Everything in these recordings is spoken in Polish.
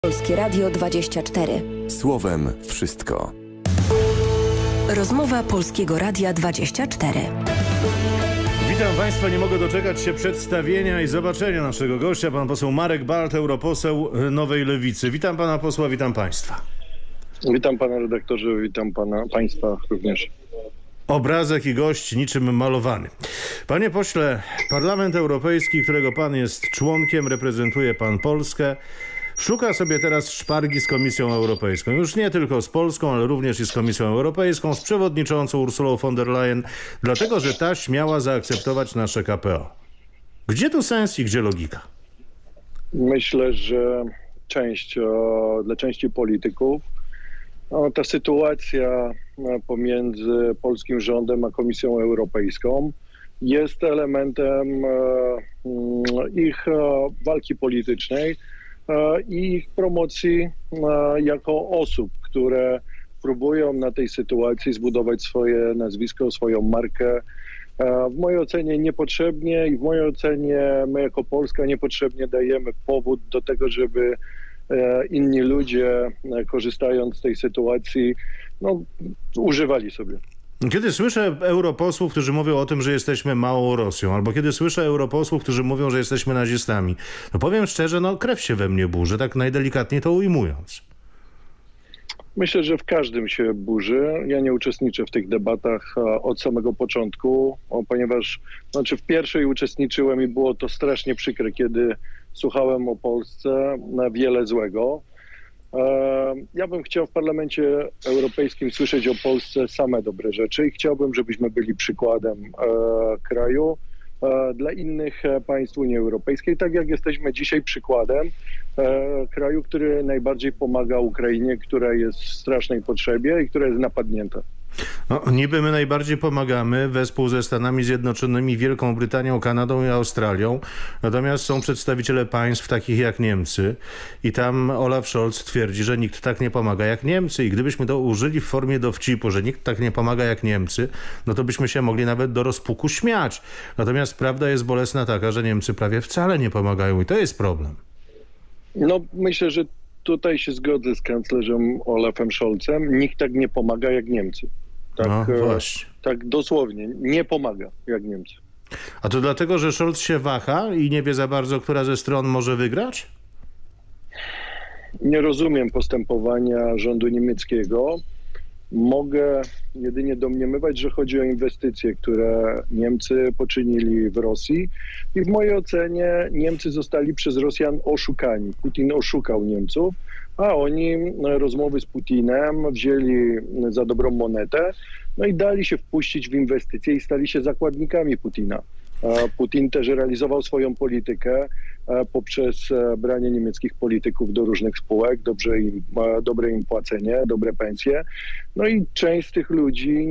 Polskie Radio 24. Słowem wszystko. Rozmowa Polskiego Radia 24. Witam Państwa, nie mogę doczekać się przedstawienia i zobaczenia naszego gościa, pan poseł Marek Balt, europoseł Nowej Lewicy. Witam pana posła, witam Państwa. Witam pana redaktorze, witam państwa również. Obrazek i gość niczym malowany. Panie pośle, Parlament Europejski, którego pan jest członkiem, reprezentuje pan Polskę, szuka sobie teraz szpargi z Komisją Europejską. Już nie tylko z Polską, ale również i z Komisją Europejską, z przewodniczącą Ursulą von der Leyen, dlatego że ta śmiała zaakceptować nasze KPO. Gdzie tu sens i gdzie logika? Myślę, że dla części polityków ta sytuacja pomiędzy polskim rządem a Komisją Europejską jest elementem ich walki politycznej i ich promocji jako osób, które próbują na tej sytuacji zbudować swoje nazwisko, swoją markę. W mojej ocenie niepotrzebnie i w mojej ocenie my jako Polska niepotrzebnie dajemy powód do tego, żeby inni ludzie, korzystając z tej sytuacji, używali sobie. Kiedy słyszę europosłów, którzy mówią o tym, że jesteśmy małą Rosją, albo kiedy słyszę europosłów, którzy mówią, że jesteśmy nazistami, powiem szczerze, krew się we mnie burzy, tak najdelikatniej to ujmując. Myślę, że w każdym się burzy. Ja nie uczestniczę w tych debatach od samego początku, ponieważ w pierwszej uczestniczyłem i było to strasznie przykre, kiedy słuchałem o Polsce wiele złego. Ja bym chciał w Parlamencie Europejskim słyszeć o Polsce same dobre rzeczy i chciałbym, żebyśmy byli przykładem kraju dla innych państw Unii Europejskiej, tak jak jesteśmy dzisiaj przykładem kraju, który najbardziej pomaga Ukrainie, która jest w strasznej potrzebie i która jest napadnięta. Niby my najbardziej pomagamy wespół ze Stanami Zjednoczonymi, Wielką Brytanią, Kanadą i Australią. Natomiast są przedstawiciele państw takich jak Niemcy i tam Olaf Scholz twierdzi, że nikt tak nie pomaga jak Niemcy. I gdybyśmy to użyli w formie dowcipu, że nikt tak nie pomaga jak Niemcy, to byśmy się mogli nawet do rozpuku śmiać. Natomiast prawda jest bolesna taka, że Niemcy prawie wcale nie pomagają i to jest problem. Myślę, że tutaj się zgodzę z kanclerzem Olafem Scholzem. Nikt tak nie pomaga jak Niemcy. Właśnie. Tak dosłownie. Nie pomaga jak Niemcy. A to dlatego, że Scholz się waha i nie wie za bardzo, która ze stron może wygrać? Nie rozumiem postępowania rządu niemieckiego. Mogę jedynie domniemywać, że chodzi o inwestycje, które Niemcy poczynili w Rosji i w mojej ocenie Niemcy zostali przez Rosjan oszukani. Putin oszukał Niemców, a oni rozmowy z Putinem wzięli za dobrą monetę, i dali się wpuścić w inwestycje i stali się zakładnikami Putina. Putin też realizował swoją politykę poprzez branie niemieckich polityków do różnych spółek, dobre im płacenie, dobre pensje. I część z tych ludzi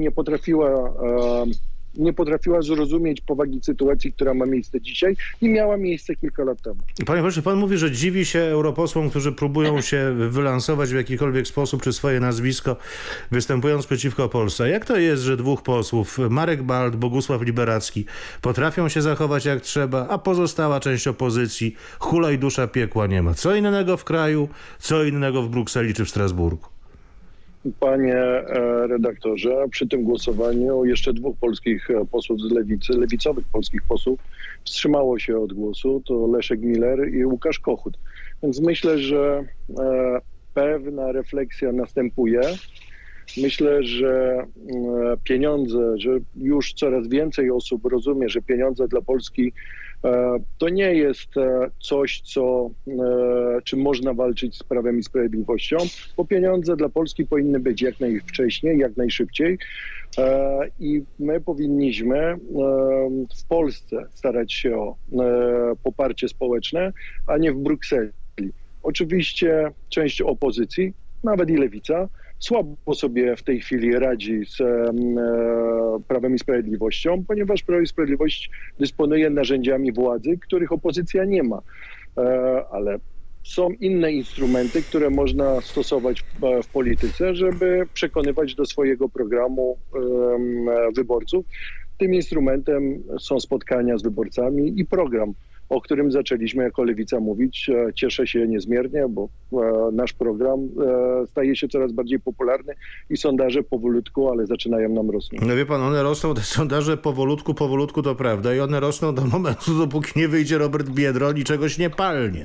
nie potrafiła zrozumieć powagi sytuacji, która ma miejsce dzisiaj i miała miejsce kilka lat temu. Panie pośle, pan mówi, że dziwi się europosłom, którzy próbują się wylansować w jakikolwiek sposób, czy swoje nazwisko, występując przeciwko Polsce. Jak to jest, że dwóch posłów, Marek Balt, Bogusław Liberacki, potrafią się zachować jak trzeba, a pozostała część opozycji hula i dusza piekła nie ma? Co innego w kraju, co innego w Brukseli czy w Strasburgu? Panie redaktorze, przy tym głosowaniu jeszcze dwóch polskich posłów z Lewicy, lewicowych polskich posłów, wstrzymało się od głosu. To Leszek Miller i Łukasz Kochut. Więc myślę, że pewna refleksja następuje. Myślę, że że już coraz więcej osób rozumie, że pieniądze dla Polski to nie jest coś, czym można walczyć z Prawem i Sprawiedliwością, bo pieniądze dla Polski powinny być jak najwcześniej, jak najszybciej i my powinniśmy w Polsce starać się o poparcie społeczne, a nie w Brukseli. Oczywiście część opozycji, nawet i lewica, słabo sobie w tej chwili radzi z Prawem i Sprawiedliwością, ponieważ Prawo i Sprawiedliwość dysponuje narzędziami władzy, których opozycja nie ma. Ale są inne instrumenty, które można stosować w polityce, żeby przekonywać do swojego programu wyborców. Tym instrumentem są spotkania z wyborcami i program o którym zaczęliśmy jako Lewica mówić. Cieszę się niezmiernie, bo nasz program staje się coraz bardziej popularny i sondaże powolutku, ale zaczynają nam rosnąć. No wie pan, one rosną, te sondaże powolutku to prawda i one rosną do momentu, dopóki nie wyjdzie Robert Biedroń i czegoś nie palnie.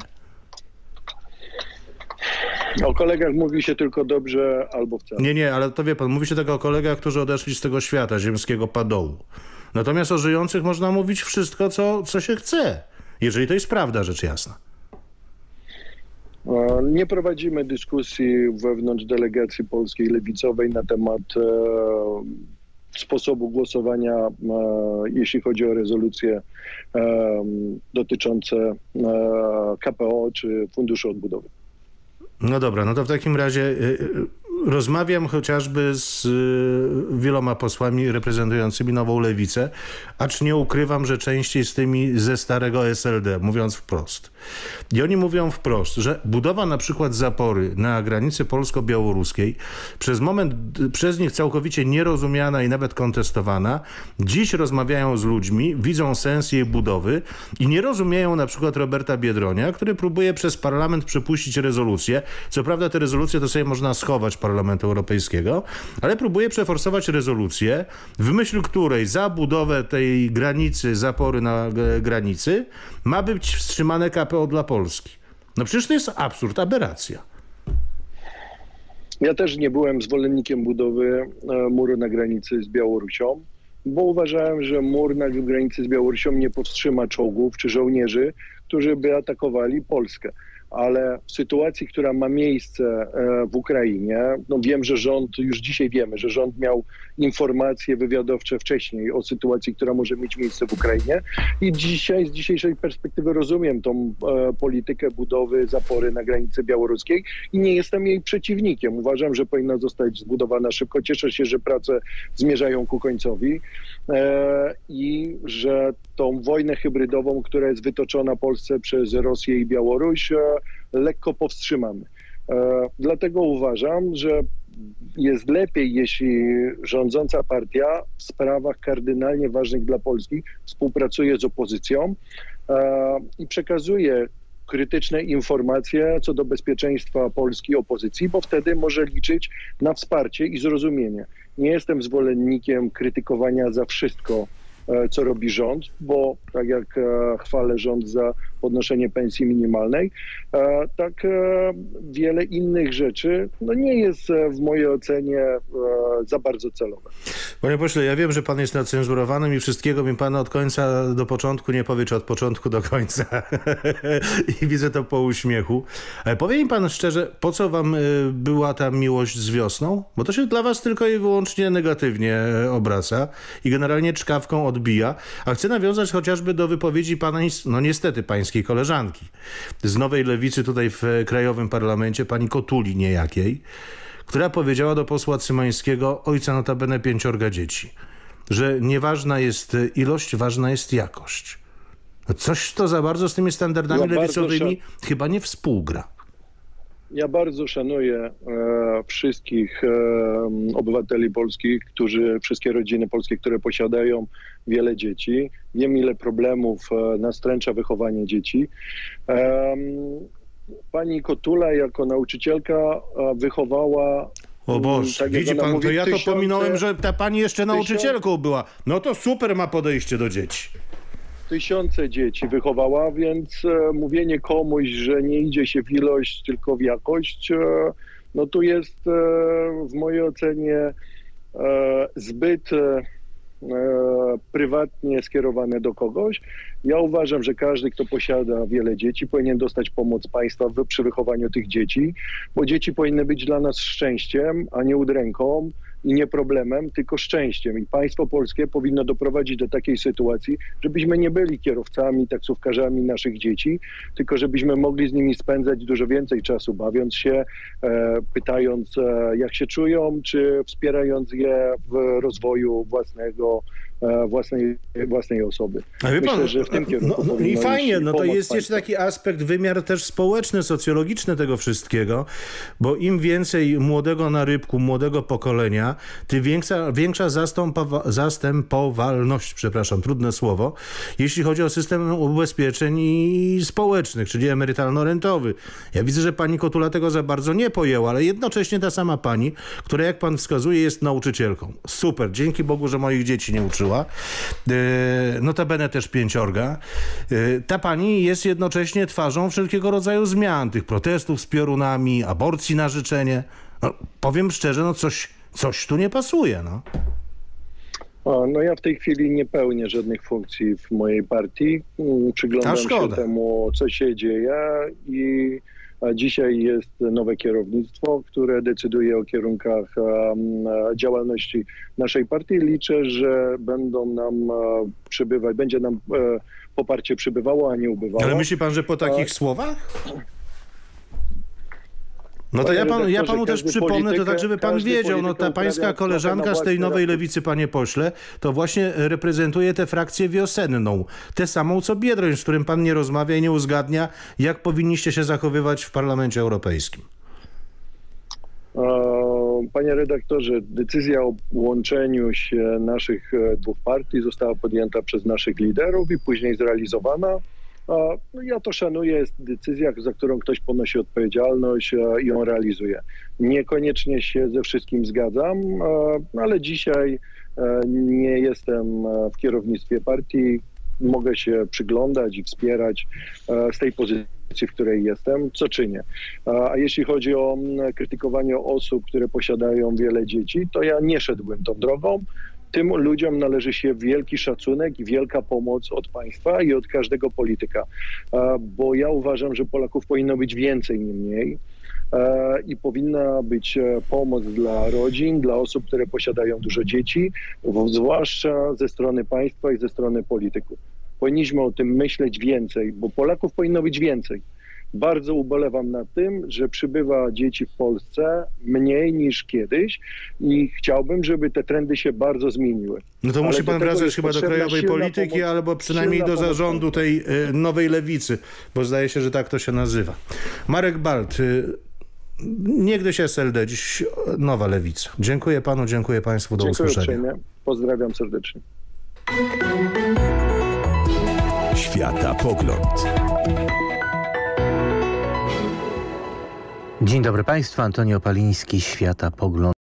O kolegach mówi się tylko dobrze albo wcale. Nie, ale to wie pan, mówi się tego o kolegach, którzy odeszli z tego świata, ziemskiego padołu. Natomiast o żyjących można mówić wszystko, co się chce, jeżeli to jest prawda, rzecz jasna. Nie prowadzimy dyskusji wewnątrz delegacji polskiej lewicowej na temat sposobu głosowania, jeśli chodzi o rezolucje dotyczące KPO czy Funduszu Odbudowy. No dobra, no to w takim razie rozmawiam chociażby z wieloma posłami reprezentującymi Nową Lewicę, acz nie ukrywam, że częściej z tymi ze starego SLD, mówiąc wprost. I oni mówią wprost, że budowa na przykład zapory na granicy polsko-białoruskiej przez moment przez nich całkowicie nierozumiana i nawet kontestowana, dziś rozmawiają z ludźmi, widzą sens jej budowy i nie rozumieją na przykład Roberta Biedronia, który próbuje przez parlament przepuścić rezolucję. Co prawda te rezolucje to sobie można schować Parlamentu Europejskiego, ale próbuje przeforsować rezolucję, w myśl której za budowę tej granicy, zapory na granicy ma być wstrzymane KPO dla Polski. No przecież to jest absurd, aberracja. Ja też nie byłem zwolennikiem budowy muru na granicy z Białorusią, bo uważałem, że mur na granicy z Białorusią nie powstrzyma czołgów czy żołnierzy, którzy by atakowali Polskę. Ale w sytuacji, która ma miejsce w Ukrainie, no wiem, że rząd, już dzisiaj wiemy, że rząd miał informacje wywiadowcze wcześniej o sytuacji, która może mieć miejsce w Ukrainie i dzisiaj, z dzisiejszej perspektywy rozumiem tą politykę budowy zapory na granicy białoruskiej i nie jestem jej przeciwnikiem. Uważam, że powinna zostać zbudowana szybko. Cieszę się, że prace zmierzają ku końcowi i że tą wojnę hybrydową, która jest wytoczona Polsce przez Rosję i Białoruś, lekko powstrzymamy. Dlatego uważam, że jest lepiej, jeśli rządząca partia w sprawach kardynalnie ważnych dla Polski współpracuje z opozycją i przekazuje krytyczne informacje co do bezpieczeństwa Polski opozycji, bo wtedy może liczyć na wsparcie i zrozumienie. Nie jestem zwolennikiem krytykowania za wszystko, co robi rząd, bo tak jak chwalę rząd za podnoszenie pensji minimalnej, tak wiele innych rzeczy nie jest w mojej ocenie za bardzo celowe. Panie pośle, ja wiem, że pan jest nacenzurowanym i wszystkiego mi pan od końca do początku nie powie, czy od początku do końca. I widzę to po uśmiechu. Ale powie mi pan szczerze, po co wam była ta miłość z wiosną? Bo to się dla was tylko i wyłącznie negatywnie obraca i generalnie czkawką odbija. A chcę nawiązać chociażby do wypowiedzi pana, no niestety pańskiej koleżanki z Nowej Lewicy tutaj w Krajowym Parlamencie, pani Kotuli niejakiej, która powiedziała do posła Cymańskiego, ojca notabene 5 dzieci, że nieważna jest ilość, ważna jest jakość. No coś to za bardzo z tymi standardami lewicowymi chyba nie współgra. Ja bardzo szanuję wszystkich obywateli polskich, wszystkie rodziny polskie, które posiadają wiele dzieci. Wiem, ile problemów nastręcza wychowanie dzieci. Pani Kotula jako nauczycielka wychowała... O Boże, tak widzi pan, to ja to pominąłem, że ta pani jeszcze nauczycielką była. No to super ma podejście do dzieci. Tysiące dzieci wychowała, więc mówienie komuś, że nie idzie się w ilość, tylko w jakość, no tu jest w mojej ocenie zbyt prywatnie skierowane do kogoś. Ja uważam, że każdy, kto posiada wiele dzieci, powinien dostać pomoc państwa przy wychowaniu tych dzieci, bo dzieci powinny być dla nas szczęściem, a nie udręką i nie problemem, tylko szczęściem. I państwo polskie powinno doprowadzić do takiej sytuacji, żebyśmy nie byli kierowcami, taksówkarzami naszych dzieci, tylko żebyśmy mogli z nimi spędzać dużo więcej czasu, bawiąc się, pytając, jak się czują, czy wspierając je w rozwoju własnego własnej osoby. Ale wie pan, Myślę, że w tym kierunku i fajnie, to jest państwa. jeszcze taki aspekt, wymiar też społeczny, socjologiczny tego wszystkiego, bo im więcej młodego narybku, młodego pokolenia, tym większa zastępowalność, przepraszam, trudne słowo, jeśli chodzi o system ubezpieczeń społecznych, czyli emerytalno-rentowy. Ja widzę, że pani Kotula tego za bardzo nie pojęła, ale jednocześnie ta sama pani, która, jak pan wskazuje, jest nauczycielką. Super, dzięki Bogu, że moich dzieci nie uczyła. Notabene też 5. Ta pani jest jednocześnie twarzą wszelkiego rodzaju zmian, tych protestów z piorunami, aborcji na życzenie. No, powiem szczerze, coś tu nie pasuje. No ja w tej chwili nie pełnię żadnych funkcji w mojej partii. Przyglądam się temu, co się dzieje i dzisiaj jest nowe kierownictwo, które decyduje o kierunkach działalności naszej partii. Liczę, że będzie nam poparcie przybywało, a nie ubywało. Ale myśli pan, że po takich słowach? No to ja panu też przypomnę, to tak, żeby pan wiedział, ta pańska koleżanka z tej nowej lewicy, panie pośle, to właśnie reprezentuje tę frakcję wiosenną. Tę samą, co Biedroń, z którym pan nie rozmawia i nie uzgadnia, jak powinniście się zachowywać w Parlamencie Europejskim. Panie redaktorze, decyzja o łączeniu się naszych dwóch partii została podjęta przez naszych liderów i później zrealizowana. Ja to szanuję, jest decyzja, za którą ktoś ponosi odpowiedzialność i ją realizuje. Niekoniecznie się ze wszystkim zgadzam, ale dzisiaj nie jestem w kierownictwie partii. Mogę się przyglądać i wspierać z tej pozycji, w której jestem, co czynię. A jeśli chodzi o krytykowanie osób, które posiadają wiele dzieci, to ja nie szedłbym tą drogą. Tym ludziom należy się wielki szacunek i wielka pomoc od państwa i od każdego polityka. Bo ja uważam, że Polaków powinno być więcej, nie mniej. I powinna być pomoc dla rodzin, dla osób, które posiadają dużo dzieci, zwłaszcza ze strony państwa i ze strony polityków. Powinniśmy o tym myśleć więcej, bo Polaków powinno być więcej. Bardzo ubolewam nad tym, że przybywa dzieci w Polsce mniej niż kiedyś i chciałbym, żeby te trendy się bardzo zmieniły. No to musi pan wracać chyba do krajowej polityki, pomoc, albo przynajmniej do zarządu tej nowej lewicy, bo zdaje się, że tak to się nazywa. Marek Balt, niegdyś SLD, dziś nowa lewica. Dziękuję panu, dziękuję państwu, do usłyszenia. Uprzejmie. Pozdrawiam serdecznie. Światopogląd. Dzień dobry państwu, Antoni Opaliński, Światopogląd.